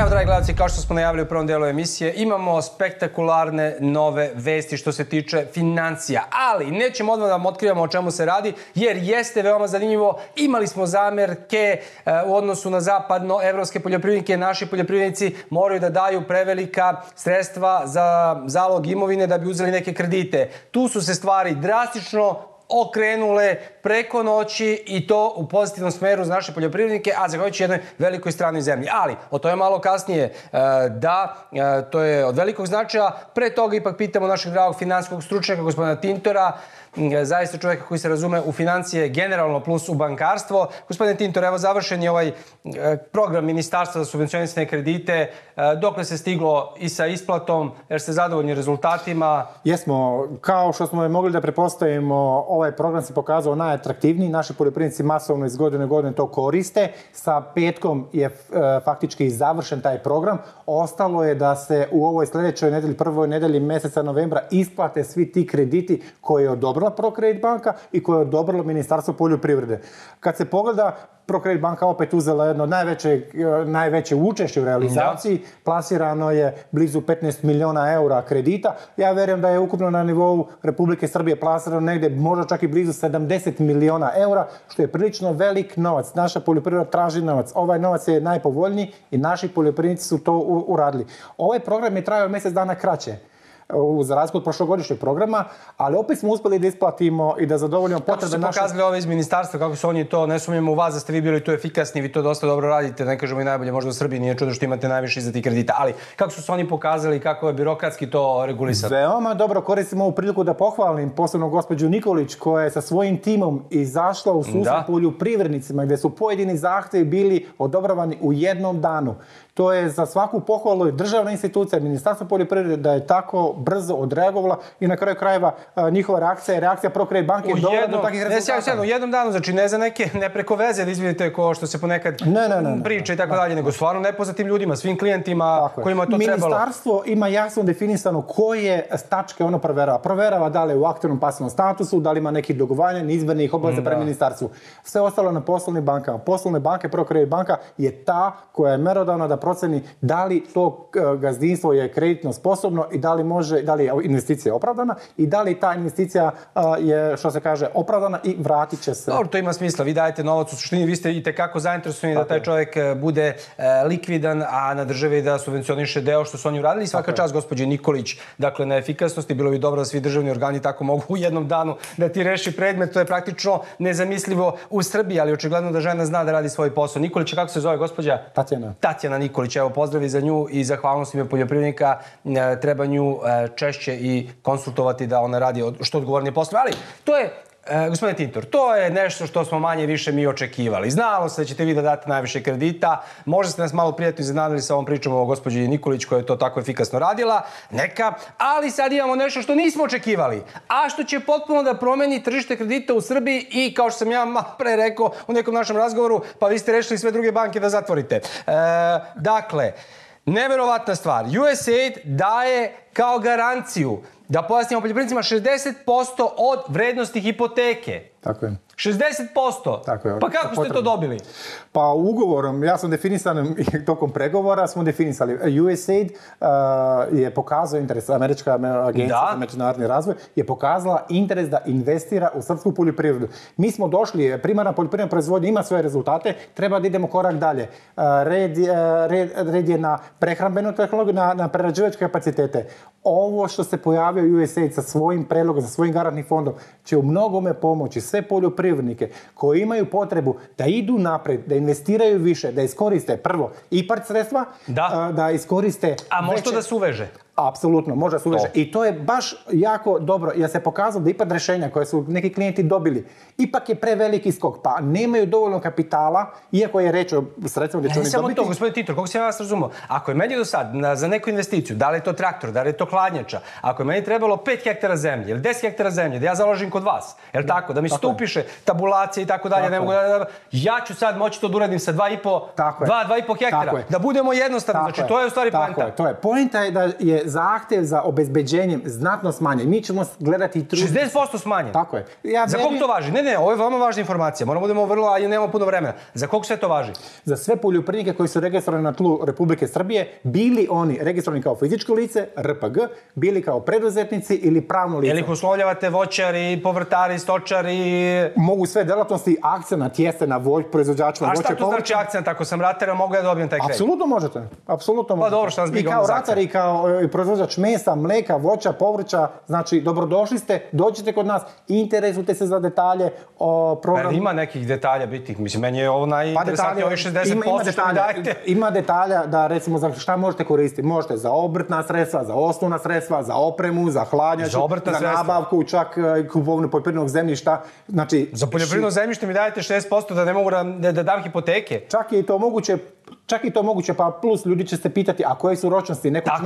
Evo, dragi gledalci, kao što smo najavili u prvom delu emisije, imamo spektakularne nove vesti što se tiče financija. Ali nećemo odmah da vam otkrivamo o čemu se radi, jer jeste veoma zanimljivo. Imali smo zamerke u odnosu na zapadnoevropske poljoprivrednike. Naši poljoprivrednici moraju da daju prevelika sredstva za zalog imovine da bi uzeli neke kredite. Tu su se stvari drastično okrenule preko noći i to u pozitivnom smeru za naše poljoprivrednike, a zahvaljujući jednoj velikoj stranoj zemlji. Ali, o to je malo kasnije. Da, to je od velikog značaja. Pre toga ipak pitamo našeg dragog finansijskog stručnjaka, gospodina Tintora, zaista čovjeka koji se razume u financije generalno plus u bankarstvo. Gospodine Tintor, evo završen je ovaj program Ministarstva za subvencionisane kredite. Dokle se stiglo i sa isplatom, jer ste zadovoljni rezultatima? Jesmo. Kao što smo mogli da prepostavimo, ovaj program se pokazao najatraktivniji. Naši poljoprivrednici masovno iz godine u godine to koriste. Sa petkom je faktički završen taj program. Ostalo je da se u ovoj sljedećoj nedelji, prvoj nedelji mjeseca novembra isplate svi ti krediti koje je odobrila ProCredit banka i koje je odobrilo Ministarstvo poljoprivrede. Kad se pogleda, ProCredit banka opet uzela jedno najveće učešće u realizaciji. Plasirano je blizu 15 miliona eura kredita. Ja vjerujem da je ukupno na nivou Republike Srbije plasirano negdje možda čak i blizu 70 miliona eura, što je prilično velik novac. Naša poljoprivreda traži novac. Ovaj novac je najpovoljniji i naši poljoprivrednici su to uradili. Ovaj program je trajao mjesec dana kraće, za razliku od prošlogodišnjeg programa, ali opet smo uspjeli da isplatimo i da zadovoljimo potrebe naše... Kako su pokazali ove iz ministarstva, kako su oni to, ne sumnjamo u vas da ste vi bili tu efikasni, vi to dosta dobro radite, ne kažemo i najbolje, možda u Srbiji nije čudo što imate najviše izdati kredita, ali kako su se oni pokazali, kako je birokratski to regulisano? Veoma dobro, koristim ovu priliku da pohvalim posebno gospođu Nikolić, koja je sa svojim timom izašla u susret poljoprivrednicima, gdje su pojedini zahtjevi bili odobravani u jednom danu. To je za svaku pohvalu i državna institucija, Ministarstvo poljoprivrede, da je tako brzo odreagovala i na kraju krajeva njihova reakcija je reakcija ProCredit banke je dovela do takvih rezultata. U jednom danu, znači ne za neke, ne preko veze, da izvidite ko što se ponekad priča i tako dalje, nego stvarno nepoznatim ljudima, svim klijentima kojima je to trebalo. Ministarstvo ima jasno definisano koje tačke ono proverava. Proverava da li je u aktivnom pasivnom statusu, da li ima nekih dogovanja, neizmernih obaveza prema ministarstvu. Sve ostalo na poslovnim bankama. Poslovne banke, ProCredit banka je ta koja je merodavna da proceni da li to gazdinstvo je kreditno sposobno i da li može, da li je investicija opravdana i da li ta investicija je, što se kaže, opravdana i vratit će se. Dobro, to ima smisla. Vi dajete novac, u suštini vi ste i tekako zainteresovani da taj čovjek bude likvidan, a na državi da subvencioniše deo što su oni uradili. Svaka čast gospođe Nikolić, dakle, na efikasnosti. Bilo bi dobro da svi državni organi tako mogu u jednom danu da ti reši predmet. To je praktično nezamislivo u Srbiji, ali očigledno da žena zna da radi svoj posao. Nikolić, kako se zove gospođa? Tatjana Nikolić. Evo, pozdravi za nju i zahvalnost ime poljoprivrednika. Treba nju češće i konsultovati da ona radi što odgovornije poslove. Ali to je, gospodine Tintor, to je nešto što smo manje više mi očekivali. Znalo se da ćete vi da date najviše kredita. Možda ste nas malo prijatno iznenadili sa ovom pričom o gospođi Nikolić koja je to tako efikasno radila. Neka. Ali sad imamo nešto što nismo očekivali. A što će potpuno da promeni tržište kredita u Srbiji i, kao što sam ja malo pre rekao u nekom našem razgovoru, pa vi ste rešili sve druge banke da zatvorite. Dakle, neverovatna stvar. USAID daje kao garanciju, da pojasnimo poljoprivrednicima, 60% od vrednosti hipoteke. Tako je. 60%? Tako je. Pa kako ste to dobili? Pa ugovorom, ja sam definisan i tokom pregovora smo definisali. USAID je pokazao interes, Američka agencija za međunarodni razvoj je pokazala interes da investira u srpsku poljoprivredu. Mi smo došli, primarna poljoprivredna proizvodnja ima svoje rezultate, treba da idemo korak dalje. Red je na prehrambenu tehnologiju, na prerađivačke kapacitete. Ovo što se pojavio USAID sa svojim predlogom, sa svojim garantnim fondom, će u mnogome pomoći sve poljoprivrednike koji imaju potrebu da idu napred, da investiraju više, da iskoriste prvo IPARD sredstva, da iskoriste... A može to da se uveže? Apsolutno, može se uveže. I to je baš jako dobro, jer se pokazalo da IPARD rješenja koje su neki klijenti dobili, ipak je preveliki skok, pa nemaju dovoljno kapitala, iako je reč o sredstvima gdje će oni dobiti. Ne samo to, gospodin Tintor, kako sam ja vas razumio, ako je meni do sad za neku investiciju, da li je to traktor, da li je to hladnjača, ako je meni trebalo 5 hektara zemlje ili 10 hektara zemlje, da ja založim kod vas, jel tako, da mi se to upiše, tabulacije i tako dalje, ne mogu da... Ja ću sad moći to da uradim sa 2,5 hektara, da budemo jednostavni, znači to je u stvari poenta. To je. Poenta je da je je zahtev za obezbeđenjem znatno smanjen. Mi ćemo gledati i truditi. 60% smanjen? Tako je. Za koliko to važi? Ne, ovo je veoma važna informacija. Moramo da imamo vrlo, a nemamo puno vremena. Za koliko sve to važi? Za sve poljoprivrednike koji su registrovani na tlu Republike Srbije, bili oni registrovani kao fizičko lice, RPG, bili kao preduzetnici ili pravno lice. Je li ih uslovljavate voćari, povrtari, stočari? Mogu sve delatnosti, akcenat jeste na proizvođačima voće, povrća. A šta to znači akcenat? Ako sam ratar, mogu ja dobijem taj kredit? Apsolutno možete. Apsolutno možete. Pa dobro, šta nas briga I kao ratar, i kao proizvođač mesa, mleka, voća, povrća, znači dobrodošli ste, dođite kod nas, interesujte se za detalje o programu. Pa ima nekih detalja bitnih, mislim, meni je ovo najinteresantnije, ovih 60% što mi dajete. Ima detalja da, recimo, za šta možete koristiti? Možete za obrtna sredstva, za osnovna sredstva, za opremu, za hladnjaču, za nabavku, čak kupovinu poljoprivrednog zemljišta. Znači, za poljoprivredno zemljište mi dajete 60% da ne mogu da dam hipoteke. Čak je i to moguće, pa plus ljudi će se pitati, a koje su ročnosti?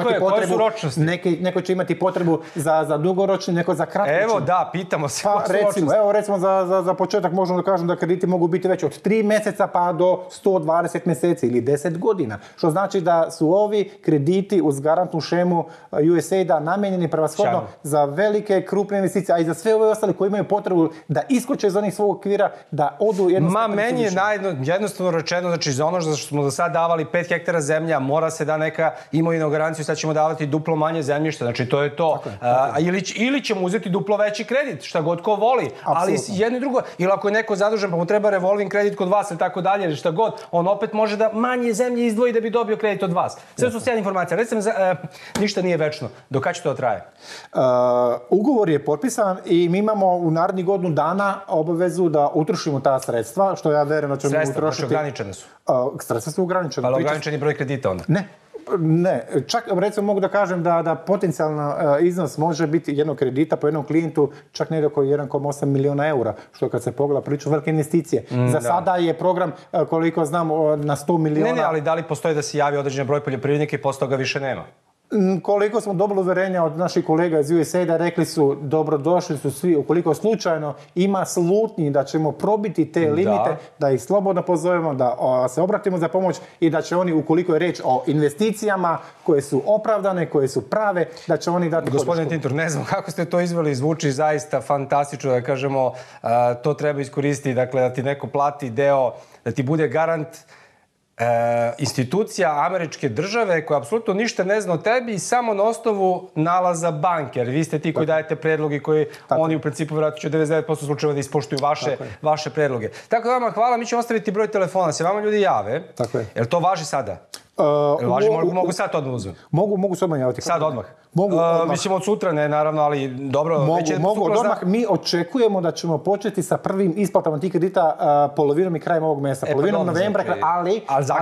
Neko će imati potrebu za dugoročni, neko za kratkoročni. Evo da, pitamo se koje su ročnosti. Evo recimo za početak možemo da kažem da krediti mogu biti već od 3 meseca pa do 120 meseci ili 10 godina. Što znači da su ovi krediti uz garantnu šemu USAID-a namenjeni prevashodno za velike, krupne investicije, a i za sve ove ostale koji imaju potrebu da iskoče iz onih svog okvira, da odu jednostavno. Meni je jednostavno rečeno, znači za ono što smo do sad davali 5 hektara zemlja, mora se da neka imovina u garanciju, sad ćemo davati duplo manje zemljišta, znači to je to. Ili ćemo uzeti duplo veći kredit, šta god ko voli, ali jedno i drugo, ili ako je neko zadužen pa mu treba revolving kredit kod vas ili tako dalje, ili šta god, on opet može da manje zemlje izdvoji da bi dobio kredit od vas. Sve su sjajne informacije. Recimo, ništa nije večno. Do kada će to traje? Ugovor je potpisan i mi imamo u narednih godinu dana obavezu da utrošimo ta sredstva, što ja verujem da ćemo utrošiti. Sredstva, znači ograničene su. Sredstva su ograničene. Ali ograničeni broj kredita onda? Ne, čak recimo mogu da kažem da potencijalno iznos može biti jednog kredita po jednom klijentu čak negdje oko 1,8 miliona eura, što kad se pogleda priču velike investicije. Za sada je program, koliko znam, na 100 miliona. Ne, ali da li postoji da se javi određen broj poljoprivrednika i posle toga više nema? Koliko smo dobili uverenja od naših kolega iz USAID-a, rekli su dobrodošli su svi, ukoliko slučajno ima slutnji da ćemo probiti te limite, da ih slobodno pozovemo, da se obratimo za pomoć i da će oni, ukoliko je reč o investicijama koje su opravdane, koje su prave, da će oni dati podršku. Gospodine Tintor, ne znam kako ste to izveli, zvuči zaista fantastično, da kažemo, to treba iskoristiti, dakle da ti neko plati deo, da ti bude garant institucija američke države koja apsolutno ništa ne zna o tebi i samo na osnovu nalaza banke, jer vi ste ti koji dajete predloge koji oni u principu vjerojatno će 99% slučajeva da ispoštuju vaše predloge. Tako da vama hvala, mi ćemo ostaviti broj telefona, se vama ljudi jave. Je li to važi sada? Mogu sad odmah uzmem? Mogu se odmah javiti. Sad odmah? Mislim od sutra ne, naravno, ali dobro. Mogu odmah. Mi očekujemo da ćemo početi sa prvim isplatama tih kredita polovinom i krajem ovog mjeseca. Polovinom novembra, ali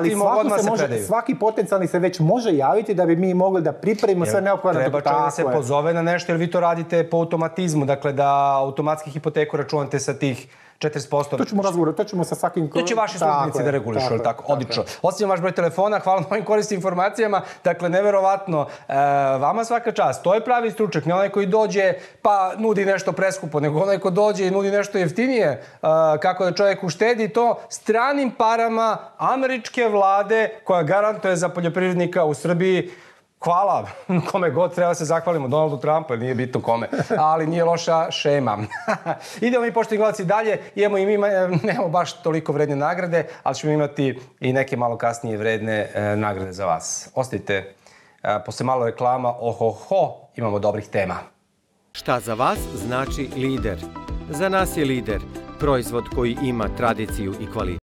svaki potencijalni se već može javiti da bi mi mogli da pripremimo sve neophodne. Treba čovjek da se pozove na nešto, jer vi to radite po automatizmu, dakle da automatski hipoteku računate sa tih 40%. To ćemo sa svakim... To će vaši službenici da regulišu, tako? Odlično. Ostavim vaš broj telefona, hvala na ovim korisnim informacijama. Dakle, neverovatno, vama svaka čast. To je pravi stručnjak, ne onaj koji dođe pa nudi nešto preskupo, nego onaj ko dođe i nudi nešto jeftinije, kako da čovjek uštedi to stranim parama američke vlade koja garantuje za poljoprivrednika u Srbiji. Hvala, kome god treba se zahvalimo, Donaldu Trumpu, jer nije bitno kome, ali nije loša šema. Idemo mi, poštovni gledalci, dalje, nemamo baš toliko vredne nagrade, ali ćemo imati i neke malo kasnije vredne nagrade za vas. Ostavite, posle malo reklama, imamo dobrih tema. Šta za vas znači lider? Za nas je lider proizvod koji ima tradiciju i kvalitet.